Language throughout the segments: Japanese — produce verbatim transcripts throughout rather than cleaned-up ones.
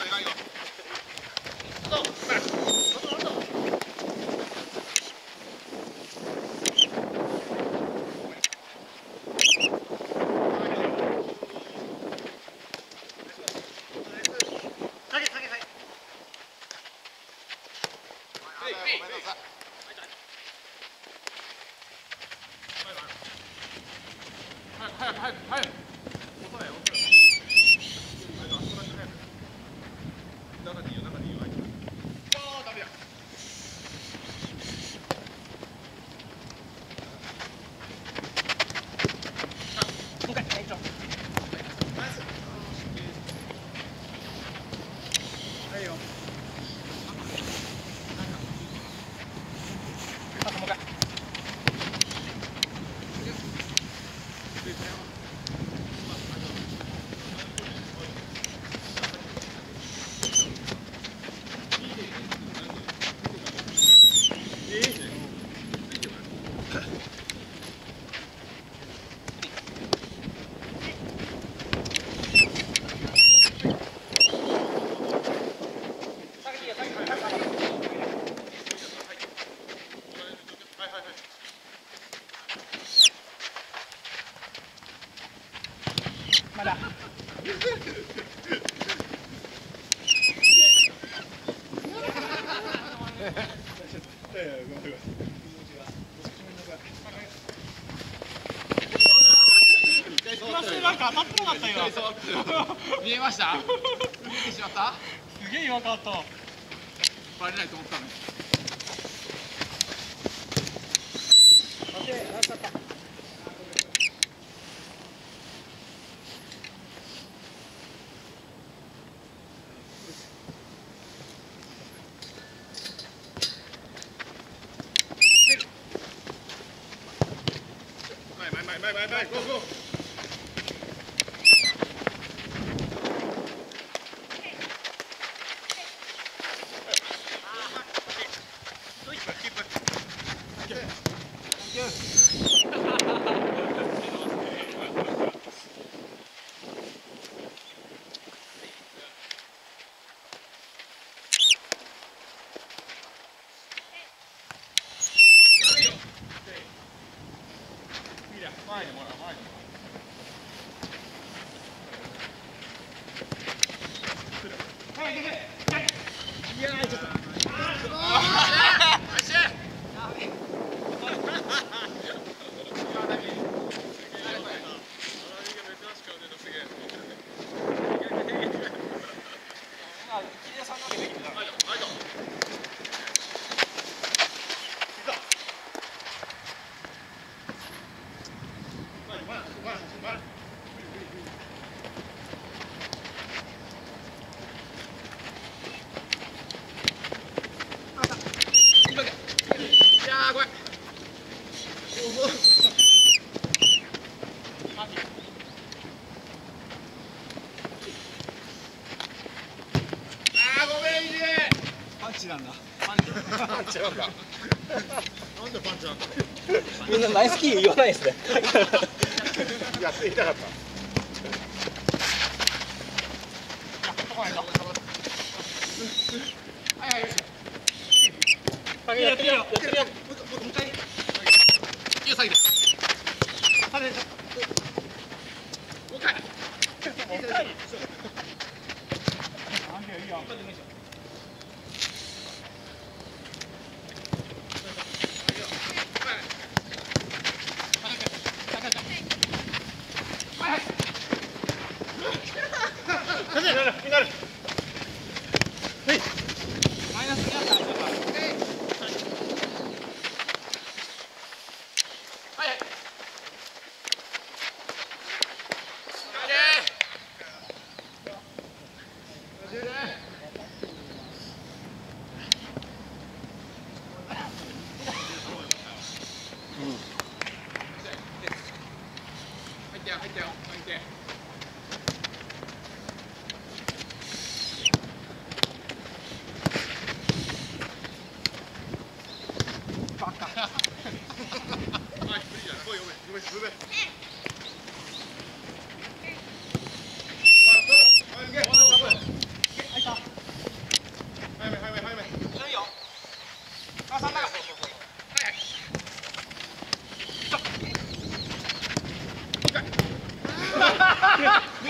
早く早く早く。中でいいよ中でいいよ。ああダメだ。もう一回はいよ。あともう一回。まだ。なんか当たってなかった今。 見えました？見えてしまった？ すげえ弱かった。 バレないと思ったのに。 前前前前ゴーゴー。前にもらう前にもらう。いやーちょっと。あーし。 パンチなんだ。 パンチパンチなんだ。なんでパンチなんだ。 みんなナイスキー言わないですね。 やってみたかった。はいはい。やってみよう。やってみよう。もう一回。いいよ、下げて。下げて。もう一回。もう一回。いいよ。みんなる。はい。 マイナスになったんだから。 はいはい。入ってよ入ってよ入って。バカ。はい無理だ。ごめんごめんごめんごめん。わった。はい、オッケー。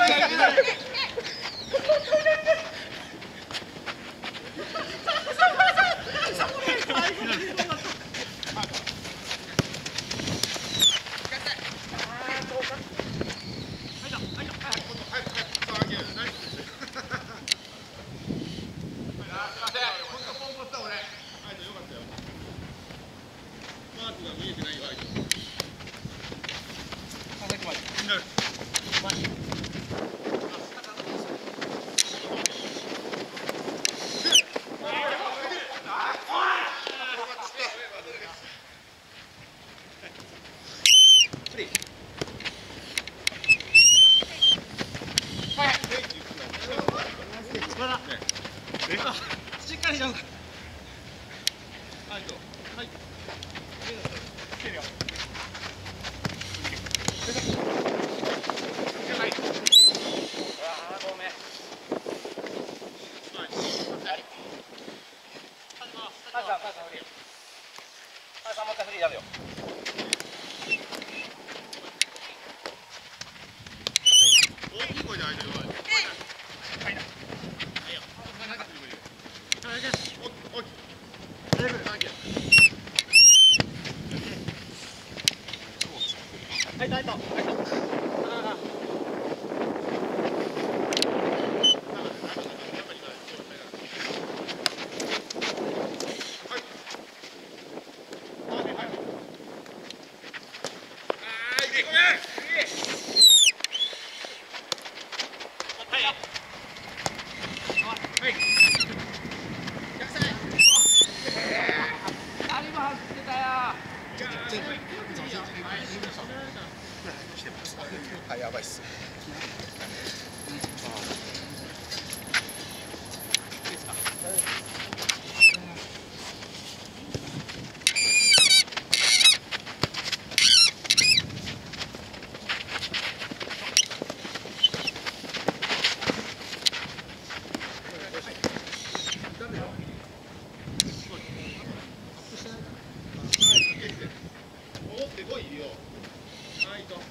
しっかりじゃん。はいと。はい。来てるよ。はい。ああ、ごめん。はい。はい。ハルさん、ハルさん、フリー。ハルさん、もう一回フリーやるよ。大きい声で相手弱い。はい。はいよ。お、おき。大丈夫。はい、はい、はい、はい。はい、やばいっす。戻ってこいよ。はいと。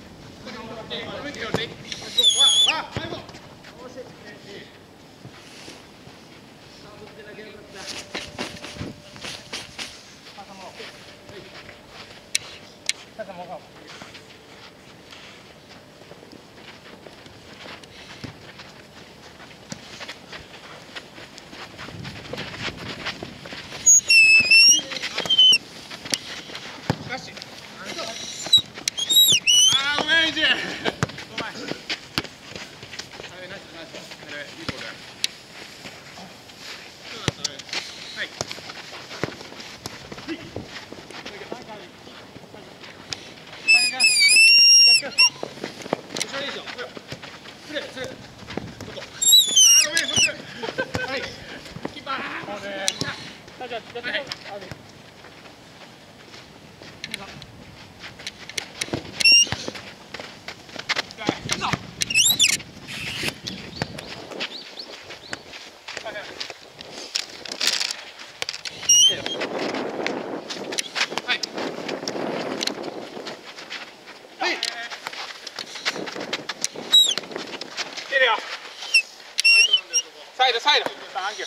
サイドサイド。サンキュー。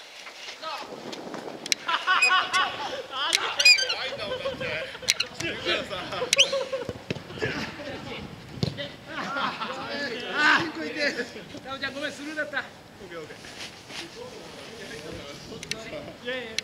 タオちゃんごめんスルーだった。いやいや。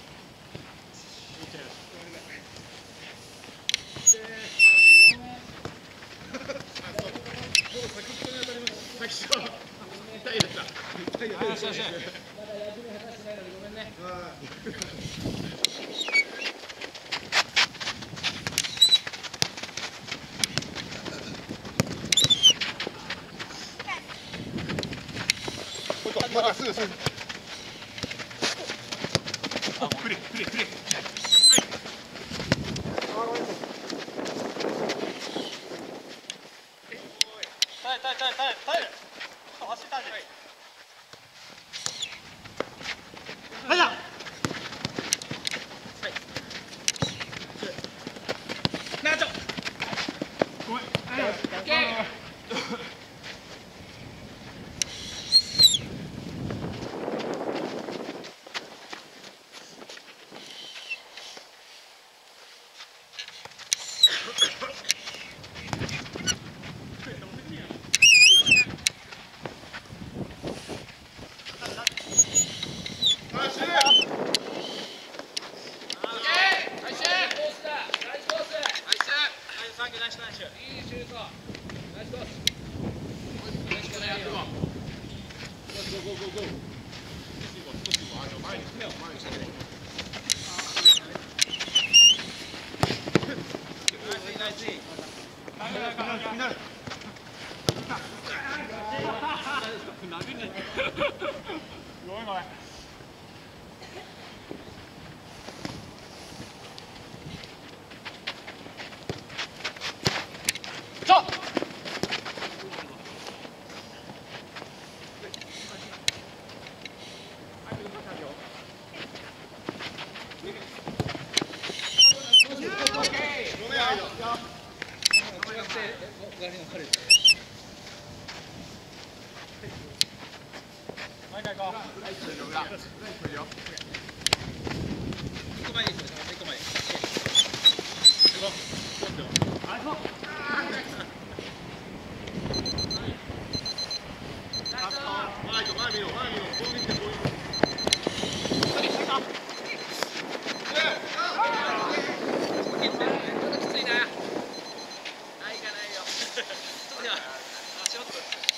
まだすぐすぐ。あ、くれくれくれ。はい。耐え耐え耐え耐え耐え。走ったんじゃない。はいだ。はい。なちょ。ごめん。オッケー。 いいシュート。ナイスコース。ナイスコース。やっていこう。ゴーゴーゴーゴー。前に進めよ。前に進めよ。ナイスナイス。みんな。殴んない。ごめんごめん。ちょっと